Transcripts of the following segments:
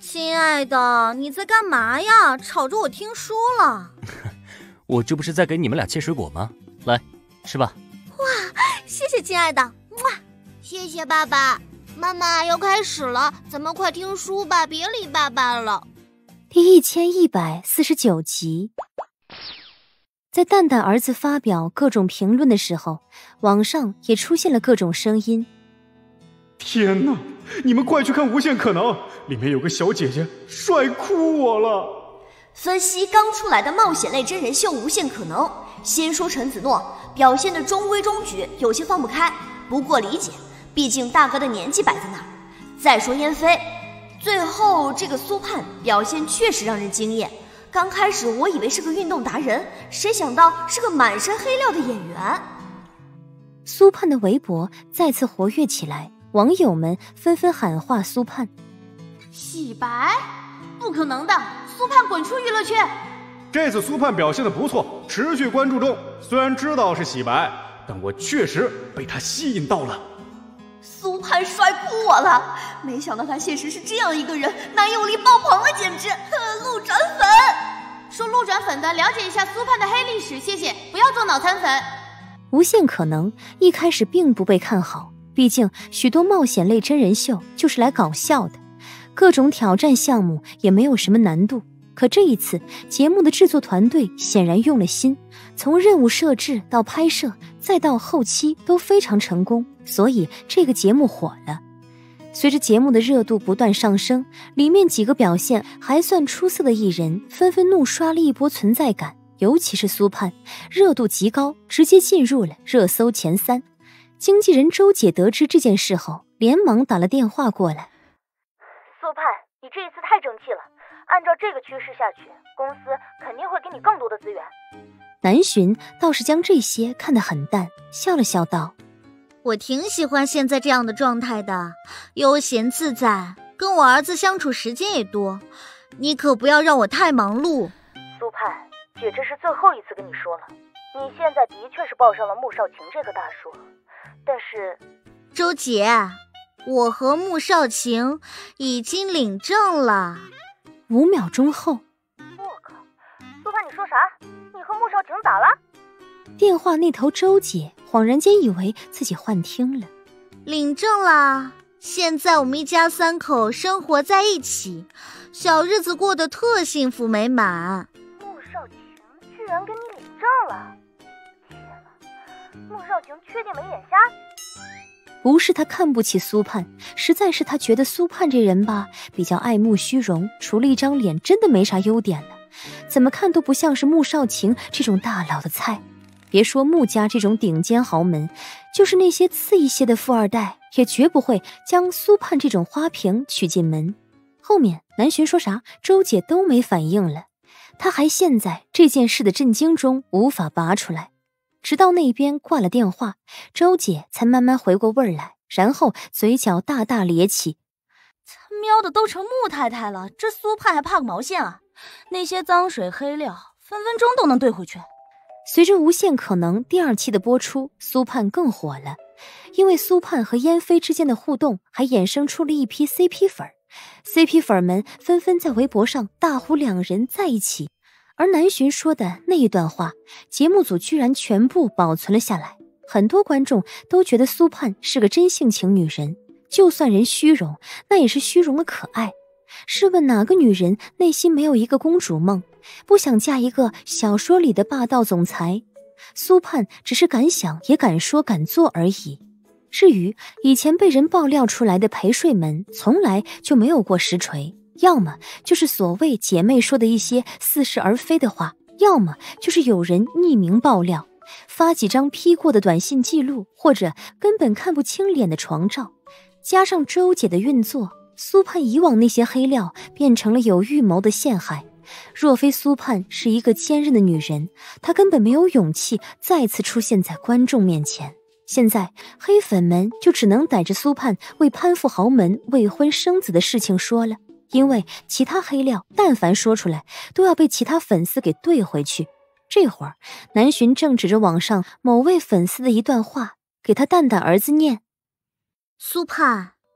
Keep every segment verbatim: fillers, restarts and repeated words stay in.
亲爱的，你在干嘛呀？吵着我听书了。 我这不是在给你们俩切水果吗？来，吃吧。 哇，谢谢亲爱的。哇， 谢谢爸爸妈妈。要开始了，咱们快听书吧，别理爸爸了。 第一千一百四十九集。在蛋蛋儿子发表各种评论的时候，网上也出现了各种声音。 天哪，你们快去看《无限可能》，里面有个小姐姐帅哭我了。 分析刚出来的冒险类真人秀《无限可能》，先说陈子诺表现的中规中矩，有些放不开，不过理解，毕竟大哥的年纪摆在那儿。再说燕飞，最后这个苏盼表现确实让人惊艳。刚开始我以为是个运动达人，谁想到是个满身黑料的演员。 苏盼的微博再次活跃起来，网友们纷纷喊话苏盼： 洗白？不可能的，苏盼滚出娱乐圈。 这次苏盼表现得不错，持续关注中。虽然知道是洗白，但我确实被他吸引到了。 苏盼帅哭我了，没想到他现实是这样一个人，男友力爆棚了，简直路转粉。 说路转粉的，了解一下苏盼的黑历史，谢谢，不要做脑残粉。 无限可能一开始并不被看好，毕竟许多冒险类真人秀就是来搞笑的，各种挑战项目也没有什么难度。可这一次节目的制作团队显然用了心，从任务设置到拍摄再到后期都非常成功，所以这个节目火了。随着节目的热度不断上升，里面几个表现还算出色的艺人纷纷怒刷了一波存在感，尤其是苏盼，热度极高，直接进入了热搜前三。经纪人周姐得知这件事后，连忙打了电话过来： 苏盼，你这一次太争气了，按照这个趋势下去，公司肯定会给你更多的资源。 南巡倒是将这些看得很淡，笑了笑道： 我挺喜欢现在这样的状态的，悠闲自在，跟我儿子相处时间也多，你可不要让我太忙碌。 苏盼，姐这是最后一次跟你说了，你现在的确是抱上了穆少晴这个大树，但是周姐，我和穆少晴已经领证了。 五秒钟后， 我靠，苏盼你说啥？你和穆少晴咋了？ 电话那头周姐恍然间以为自己幻听了。 领证啦，现在我们一家三口生活在一起，小日子过得特幸福美满。 穆少晴居然跟你领证了，天哪，穆少晴确定没眼瞎？ 不是他看不起苏盼，实在是他觉得苏盼这人吧，比较爱慕虚荣，除了一张脸真的没啥优点了，怎么看都不像是穆少晴这种大佬的菜。别说穆家这种顶尖豪门，就是那些次一些的富二代，也绝不会将苏盼这种花瓶娶进门。后面南巡说啥，周姐都没反应了，她还陷在这件事的震惊中无法拔出来。直到那边挂了电话，周姐才慢慢回过味儿来，然后嘴角大大咧起。 他喵的都成穆太太了，这苏盼还怕个毛线啊？那些脏水黑料分分钟都能兑回去。 随着无限可能第二期的播出，苏盼更火了，因为苏盼和燕飞之间的互动还衍生出了一批 C P 粉 ，C P 粉们纷纷在微博上大呼两人在一起。而南巡说的那一段话，节目组居然全部保存了下来。很多观众都觉得苏盼是个真性情女人，就算人虚荣，那也是虚荣的可爱。试问哪个女人内心没有一个公主梦，不想嫁一个小说里的霸道总裁？苏盼只是敢想也敢说敢做而已。至于以前被人爆料出来的陪睡们，从来就没有过实锤，要么就是所谓姐妹说的一些似是而非的话，要么就是有人匿名爆料，发几张 P 过的短信记录，或者根本看不清脸的床照。加上周姐的运作，苏盼以往那些黑料变成了有预谋的陷害。若非苏盼是一个坚韧的女人，她根本没有勇气再次出现在观众面前。现在黑粉们就只能逮着苏盼为攀附豪门未婚生子的事情说了，因为其他黑料但凡说出来都要被其他粉丝给兑回去。这会儿南巡正指着网上某位粉丝的一段话给他蛋蛋儿子念： 苏盼，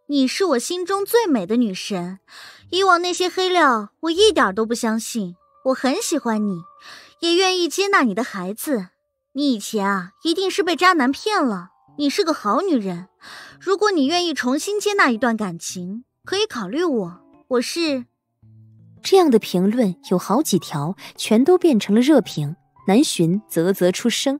你是我心中最美的女神。以往那些黑料，我一点都不相信。我很喜欢你，也愿意接纳你的孩子。你以前啊，一定是被渣男骗了。你是个好女人，如果你愿意重新接纳一段感情，可以考虑我。我是…… 这样的评论有好几条，全都变成了热评。南洵啧啧出声：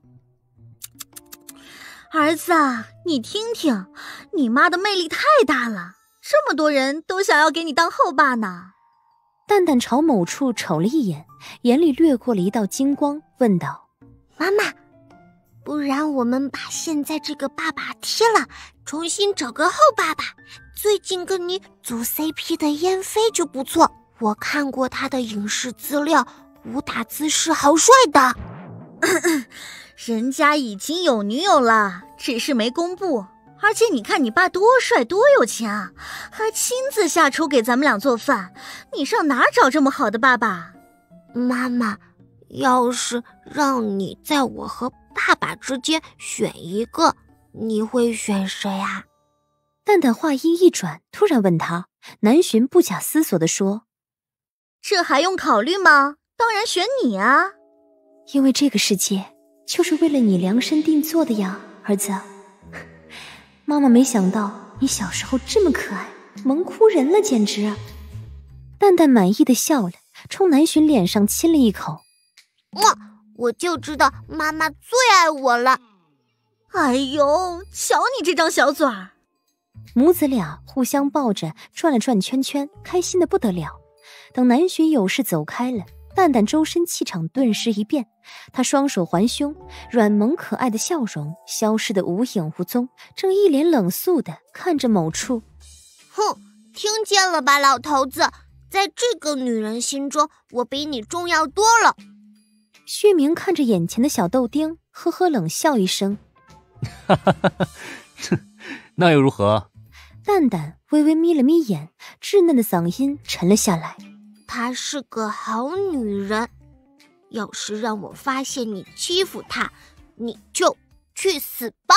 儿子啊，你听听，你妈的魅力太大了，这么多人都想要给你当后爸呢。 蛋蛋朝某处瞅了一眼，眼里掠过了一道金光，问道： 妈妈，不然我们把现在这个爸爸踢了，重新找个后爸爸。最近跟你组 C P 的燕飞就不错，我看过他的影视资料，武打姿势好帅的。 人家已经有女友了，只是没公布。而且你看你爸多帅多有钱啊，还亲自下厨给咱们俩做饭，你上哪儿找这么好的爸爸？ 妈妈，要是让你在我和爸爸之间选一个，你会选谁啊？ 蛋蛋话音一转，突然问他。南洵不假思索地说： 这还用考虑吗？当然选你啊！ 因为这个世界就是为了你量身定做的呀，儿子。妈妈没想到你小时候这么可爱，萌哭人了简直。蛋蛋满意的笑了，冲南洵脸上亲了一口。 哇，我就知道妈妈最爱我了。 哎呦，瞧你这张小嘴儿。 母子俩互相抱着转了转圈圈，开心的不得了。等南洵有事走开了，蛋蛋周身气场顿时一变，他双手环胸，软萌可爱的笑容消失得无影无踪，正一脸冷肃地看着某处。 哼，听见了吧，老头子，在这个女人心中，我比你重要多了。 薛明看着眼前的小豆丁，呵呵冷笑一声。 哈哈哈哈，那又如何？ 蛋蛋微微眯了眯眼，稚嫩的嗓音沉了下来。 她是个好女人，要是让我发现你欺负她，你就去死吧。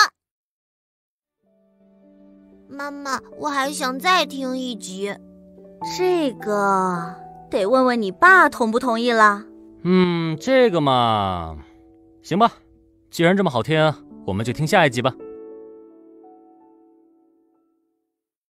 妈妈，我还想再听一集。 这个得问问你爸同不同意了。 嗯，这个嘛，行吧，既然这么好听，我们就听下一集吧。